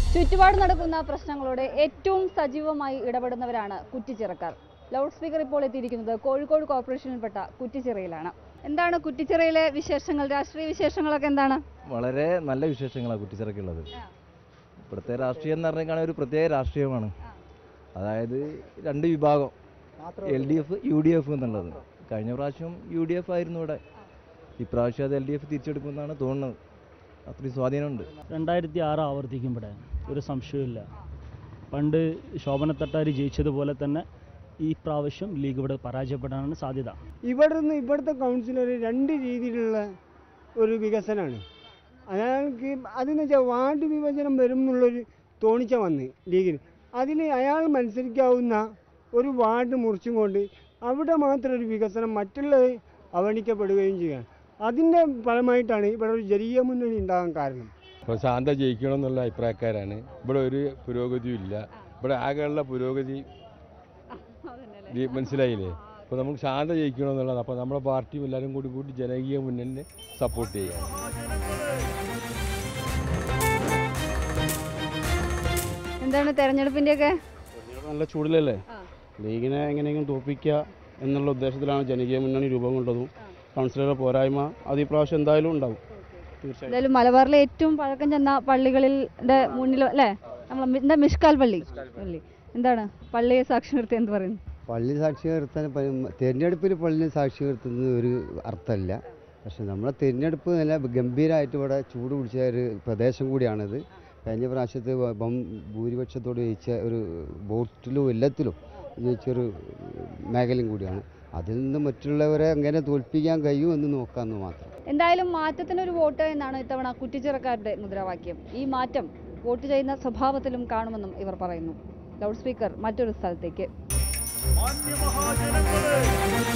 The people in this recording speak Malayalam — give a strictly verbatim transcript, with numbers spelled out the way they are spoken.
ചുറ്റുപാട് നടക്കുന്ന പ്രശ്നങ്ങളോട് ഏറ്റവും സജീവമായി ഇടപെടുന്നവരാണ് കുറ്റിച്ചിറക്കാർ. ലൗഡ് സ്പീക്കർ ഇപ്പോൾ എത്തിയിരിക്കുന്നത് കോഴിക്കോട് കോർപ്പറേഷനിൽപ്പെട്ട കുറ്റിച്ചിറയിലാണ്. എന്താണ് കുറ്റിച്ചിറയിലെ വിശേഷങ്ങൾ, രാഷ്ട്രീയ വിശേഷങ്ങളൊക്കെ എന്താണ്? വളരെ നല്ല വിശേഷങ്ങളാണ് കുറ്റിച്ചിറക്കുള്ളത്. ഇവിടുത്തെ രാഷ്ട്രീയം എന്ന് പറഞ്ഞാൽ ഒരു പ്രത്യേക രാഷ്ട്രീയമാണ്. അതായത് രണ്ട് വിഭാഗം, L D F U D F എന്നുള്ളത്. കഴിഞ്ഞ പ്രാവശ്യം യു ഡി എഫ് ആയിരുന്നു ഇവിടെ, ഇപ്രാവശ്യം അത് എൽ ഡി എഫ് തിരിച്ചെടുക്കുമെന്നാണ് തോന്നുന്നത്. അത്രയും സ്വാധീനമുണ്ട്. രണ്ടായിരത്തി ആറ് ആവർത്തിക്കും ഇവിടെ, ഒരു സംശയമില്ല. പണ്ട് ശോഭന തട്ടാരി ജയിച്ചതുപോലെ തന്നെ ഈ പ്രാവശ്യം ലീഗ് ഇവിടെ പരാജയപ്പെടാനാണ് സാധ്യത. ഇവിടെ നിന്ന് ഇവിടുത്തെ കൗൺസിലർ രണ്ട് രീതിയിലുള്ള ഒരു വികസനമാണ്. അയാൾക്ക് അതെന്ന് വെച്ചാൽ വാർഡ് വിഭജനം വരും എന്നുള്ളൊരു തോണിച്ച വന്ന് ലീഗിന്. അതിൽ അയാൾ മത്സരിക്കാവുന്ന ഒരു വാർഡ് മുറിച്ചും കൊണ്ട് അവിടെ മാത്രം ഒരു വികസനം മറ്റുള്ളത് അവഗണിക്കപ്പെടുകയും ചെയ്യുകയാണ്. അതിൻ്റെ ഫലമായിട്ടാണ് ഇവിടെ ഒരു ജനകീയ മുന്നണി ഉണ്ടാകാൻ കാരണം. ഇപ്പോൾ ശാന്ത ജയിക്കണം എന്നുള്ള അഭിപ്രായക്കാരാണ്. ഇവിടെ ഒരു പുരോഗതിയും ഇല്ല. ഇവിടെ ആകെയുള്ള പുരോഗതി മനസ്സിലായില്ലേ? അപ്പോൾ നമുക്ക് ശാന്ത ജയിക്കണം എന്നുള്ളത്. അപ്പോൾ നമ്മുടെ പാർട്ടിയും എല്ലാവരും കൂടി കൂടി ജനകീയ മുന്നണിനെ സപ്പോർട്ട് ചെയ്യാം. എന്താണ് തെരഞ്ഞെടുപ്പിൻ്റെയൊക്കെ? നല്ല ചൂടിലല്ലേ, ലീഗിനെ എങ്ങനെയെങ്കിലും തോൽപ്പിക്കുക എന്നുള്ള ഉദ്ദേശത്തിലാണ് ജനകീയ മുന്നണി രൂപം കൊണ്ടതും. കൗൺസിലറുടെ പോരായ്മ അത് ഈ പ്രാവശ്യം എന്തായാലും ഉണ്ടാവും. എന്തായാലും മലബാറിലെ ഏറ്റവും പഴക്കം ചെന്ന പള്ളികളിലെ മുന്നിൽ അല്ലേ, നമ്മൾ എന്താ മിഷ്കാൽ പള്ളി പള്ളി എന്താണ് പള്ളിയെ സാക്ഷി നിർത്തി എന്ന് പറയുന്നത്? പള്ളി സാക്ഷി നിർത്താൻ തിരഞ്ഞെടുപ്പിൽ പള്ളി സാക്ഷി നിർത്തുന്നത് ഒരു അർത്ഥമില്ല. പക്ഷെ നമ്മളെ തിരഞ്ഞെടുപ്പ് നല്ല ഗംഭീരമായിട്ട് ഇവിടെ ചൂട് പിടിച്ച ഒരു പ്രദേശം കൂടിയാണിത്. കഴിഞ്ഞ പ്രാവശ്യത്ത് ബം ഭൂരിപക്ഷത്തോട് ജയിച്ച ഒരു വോട്ടിലും എല്ലാത്തിലും ജയിച്ചൊരു മേഖലയും കൂടിയാണ്. അതിൽ നിന്ന് മറ്റുള്ളവരെ എങ്ങനെ തോൽപ്പിക്കാൻ കഴിയും എന്ന് നോക്കാമെന്ന് മാത്രം. എന്തായാലും മാറ്റത്തിനൊരു വോട്ട് എന്നാണ് ഇത്തവണ കുറ്റിച്ചിറക്കാരുടെ മുദ്രാവാക്യം. ഈ മാറ്റം വോട്ട് ചെയ്യുന്ന സ്വഭാവത്തിലും കാണുമെന്നും ഇവർ പറയുന്നു. ലൗഡ് സ്പീക്കർ മറ്റൊരു സ്ഥലത്തേക്ക്.